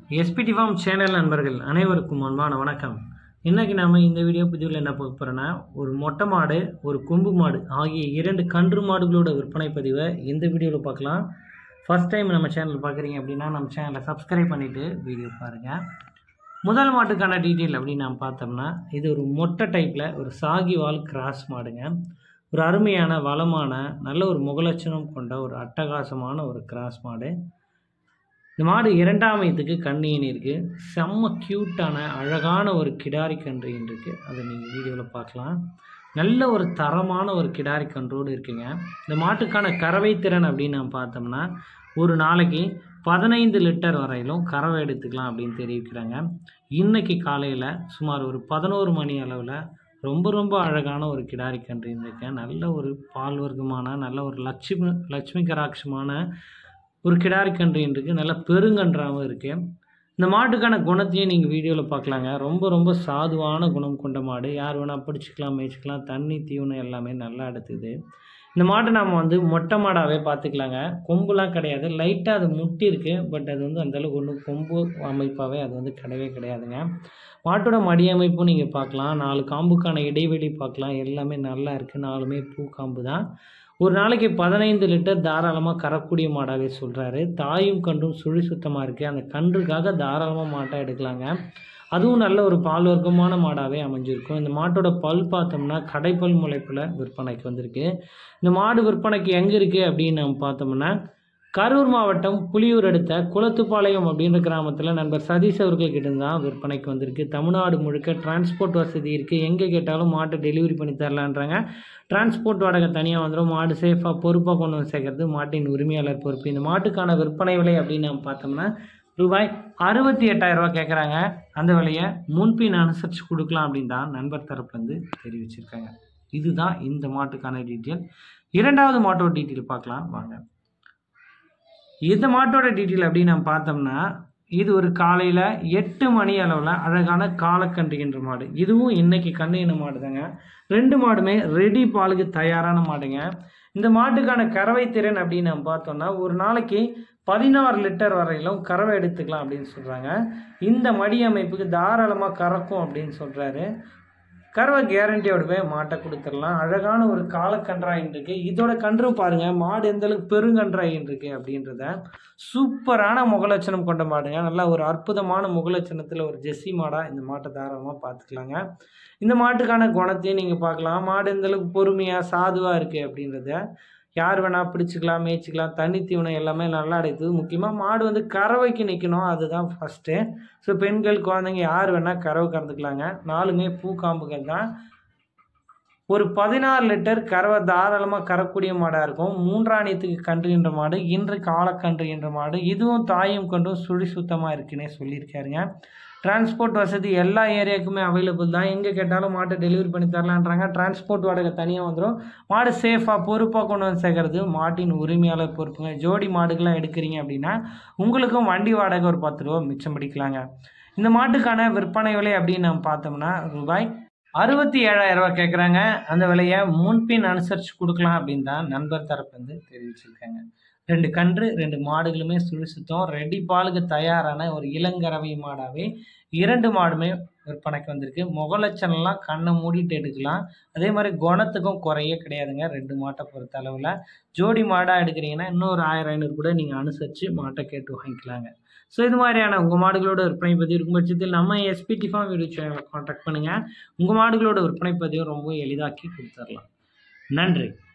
SPD form channel நண்பர்கள் அனைவருக்கும் அன்பான வணக்கம். இன்றைக்கி நாம் இந்த வீடியோ பதிவில் என்ன பார்க்க போகிறோன்னா, ஒரு மொட்டை மாடு ஒரு கொம்பு மாடு ஆகிய இரண்டு கன்று மாடுகளோட விற்பனை பதிவை இந்த வீடியோவில் பார்க்கலாம். ஃபஸ்ட் டைம் நம்ம சேனல் பார்க்குறீங்க அப்படின்னா நம்ம சேனலை சப்ஸ்கிரைப் பண்ணிவிட்டு வீடியோ பாருங்கள். முதல் மாட்டுக்கான டீட்டெயில் அப்படின்னு நாம் பார்த்தோம்னா, இது ஒரு மொட்டை டைப்பில் ஒரு சாகிவால் கிராஸ் மாடுங்க. ஒரு அருமையான வளமான நல்ல ஒரு முகலட்சணம் கொண்ட ஒரு அட்டகாசமான ஒரு கிராஸ் மாடு. இந்த மாடு இரண்டாம் வயதுக்கு கண்ணியின் இருக்குது. செம்ம க்யூட்டான அழகான ஒரு கிடாரி கன்றியின் இருக்குது. அதை நீங்கள் வீடியோவில் பார்க்கலாம். நல்ல ஒரு தரமான ஒரு கிடாரி கன்றோடு இருக்குங்க. இந்த மாட்டுக்கான கறவை திறன் அப்படின்னு நம்ம பார்த்தோம்னா, ஒரு நாளைக்கு 15 லிட்டர் வரையிலும் கறவை எடுத்துக்கலாம் அப்படின்னு தெரிவிக்கிறாங்க. இன்றைக்கி காலையில் சுமார் ஒரு 11 மணி அளவில் ரொம்ப அழகான ஒரு கிடாரி கன்றின்னு இருக்கேன். நல்ல ஒரு பால் வர்க்கமான நல்ல ஒரு லட்சுமி கராட்சமான ஒரு கிடாரி கன்றின்னு இருக்குது. நல்ல பெருங்கன்றாகவும் இருக்குது. இந்த மாட்டுக்கான குணத்தையும் நீங்கள் வீடியோவில் பார்க்கலாங்க. ரொம்ப சாதுவான குணம் கொண்ட மாடு. யார் வேணால் பிடிச்சிக்கலாம், மேய்ச்சிக்கலாம். தண்ணி தீவனம் எல்லாமே நல்லா எடுத்துது. இந்த மாட்டை நாம் மொட்டை மாடாகவே பார்த்துக்கலாங்க. கொம்புலாம் கிடையாது, லைட்டாக அது முட்டி இருக்குது. பட் அது அந்தளவுக்கு ஒன்றும் கொம்பு அமைப்பாகவே அது கிடையவே கிடையாதுங்க. மாட்டோட மடி அமைப்பும் நீங்கள் பார்க்கலாம். 4 காம்புக்கான இடைவெளி பார்க்கலாம். எல்லாமே நல்லா இருக்குது. 4மே பூ காம்பு தான். ஒரு நாளைக்கு 15 லிட்டர் தாராளமாக கறக்கூடிய மாடாகவே சொல்கிறாரு. தாயும் கன்றும் சுழி சுத்தமாக இருக்குது. அந்த கன்றுக்காக தாராளமாக மாட்டாக எடுக்கலாங்க. அதுவும் நல்ல ஒரு பால் வர்க்கமான மாடாகவே அமைஞ்சிருக்கும். இந்த மாட்டோட பல் பார்த்தோம்னா கடைப்பல் முளைப்பில் விற்பனைக்கு வந்திருக்கு. இந்த மாடு விற்பனைக்கு எங்கே இருக்குது அப்படின்னு நம்ம பார்த்தோம்னா, கரூர் மாவட்டம் புலியூர் அடுத்த குளத்துப்பாளையம் அப்படின்ற கிராமத்தில் நண்பர் சதீஷ் அவர்கள்கிட்ட தான் விற்பனைக்கு வந்திருக்கு. தமிழ்நாடு முழுக்க டிரான்ஸ்போர்ட் வசதி இருக்குது. எங்கே கேட்டாலும் மாட்டை டெலிவரி பண்ணி தரலான்றாங்க. டிரான்ஸ்போர்ட் வாடகை தனியாக வந்துடும். மாடு சேஃபாக பொறுப்பாக கொண்டு வந்து சேர்க்கறது மாட்டின் உரிமையாளர் பொறுப்பு. இந்த மாட்டுக்கான விற்பனை விலை அப்படின்னு நம்ம பார்த்தோம்னா ரூபாய் 68,000 கேட்குறாங்க. அந்த விலையை முன்பின் அனுசரித்து கொடுக்கலாம் அப்படின்னு தான் நண்பர் தரப்புலேருந்து தெரிவிச்சிருக்காங்க. இதுதான் இந்த மாட்டுக்கான டீட்டெயில். இரண்டாவது மாட்டோட டீட்டெயில் பார்க்கலாம் வாங்க. இந்த மாட்டோட டீட்டெயில் அப்படின்னு நம்ம பார்த்தோம்னா, இது ஒரு காலையில் 8 மணி அளவில் அழகான காலக்கன்றுகின்ற மாடு. இதுவும் இன்றைக்கி கண்ணின மாடு தாங்க. 2 மாடுமே ரெடி பாலுக்கு தயாரான மாடுங்க. இந்த மாட்டுக்கான கறவை திறன் அப்படின்னு நம்ம பார்த்தோம்னா, ஒரு நாளைக்கு 16 லிட்டர் வரையிலும் கறவை எடுத்துக்கலாம் அப்படின்னு சொல்கிறாங்க. இந்த மடி அமைப்புக்கு தாராளமாக கறக்கும் அப்படின்னு சொல்கிறாரு. கறவை கேரண்டியோடவே மாட்டை கொடுத்துடலாம். அழகான ஒரு காலக்கன்றாயின் இருக்குது. இதோட கன்றும் பாருங்கள், மாடு எந்தளவுக்கு பெருங்கன்றாயின் இருக்குது அப்படின்றத. சூப்பரான முகலட்சணம் கொண்ட மாடுங்க. நல்லா ஒரு அற்புதமான முகலட்சணத்தில் ஒரு ஜெர்சி மாடாக இந்த மாட்டை தாராளமாக பார்த்துக்கலாங்க. இந்த மாட்டுக்கான குணத்தையும் நீங்கள் பார்க்கலாம். மாடு எந்தளவுக்கு பொறுமையாக சாதுவாக இருக்குது அப்படின்றத. யார் வேணால் பிடிச்சிக்கலாம், மேய்ச்சிக்கலாம். தண்ணி தீவனம் எல்லாமே நல்லா அடைத்துது. முக்கியமாக மாடு கறவைக்கு நிற்கணும், அதுதான் ஃபஸ்ட்டு. ஸோ பெண்கள் குழந்தைங்க யார் வேணால் கறவை கறந்துக்கலாங்க. 4மே பூக்காம்புகள் தான். ஒரு 16 லிட்டர் கறவை தாராளமாக கறக்கூடிய மாடாக இருக்கும். 3ஆணியத்துக்கு கன்றுகின்ற மாடு, இன்று காலக்கன்றுகின்ற மாடு. இதுவும் தாயும் கன்றும் சுழி சுத்தமாக இருக்குன்னே சொல்லியிருக்காருங்க. டிரான்ஸ்போர்ட் வசதி எல்லா ஏரியாவுக்குமே அவைலபிள் தான். எங்கே கேட்டாலும் மாட்டை டெலிவரி பண்ணி தரலான்றாங்க. டிரான்ஸ்போர்ட் வாடகை தனியாக வந்துடும். மாடு சேஃபாக பொறுப்பாக கொண்டு வந்து சேர்க்கறது மாட்டின் உரிமையாளர் பொறுப்புங்க. ஜோடி மாடுகள்லாம் எடுக்கிறீங்க அப்படின்னா உங்களுக்கும் வண்டி வாடகை ஒரு 10 ரூபா மிச்சம் பிடிக்கலாங்க. இந்த மாட்டுக்கான விற்பனை விலை அப்படின்னு நம்ம பார்த்தோம்னா ரூபாய் 67,000 கேட்குறாங்க. அந்த விலையை முன்பின் அனுசரித்து கொடுக்கலாம் அப்படின்னு தான் நண்பர் தரப்பு தெரிவிச்சிருக்காங்க. 2 கன்று 2 மாடுகளுமே சுழி சுத்தம் ரெடி பாலுக்கு தயாரான ஒரு இளங்கறவை மாடாகவே 2 மாடுமே விற்பனைக்கு வந்திருக்கு. முகலட்சணம்லாம் கண்ணை மூடிட்டு எடுக்கலாம். அதே மாதிரி குணத்துக்கும் குறையே கிடையாதுங்க. 2 மாட்டை பொறுத்த அளவில் ஜோடி மாடாக எடுக்கிறீங்கன்னா இன்னும் ஒரு 1000-500 கூட நீங்கள் அனுசரித்து மாட்டை கேட்டு வாங்கிக்கலாங்க. ஸோ இது மாதிரியான உங்கள் மாடுகளோட விற்பனை பதிவு இருக்கும் பட்சத்தில் நம்ம எஸ்பிடி ஃபார்ம் வீடியோ சேனலை கான்டாக்ட் பண்ணுங்கள். உங்கள் மாடுகளோட விற்பனை பதிவை ரொம்ப எளிதாக்கி கொடுத்துடலாம். நன்றி.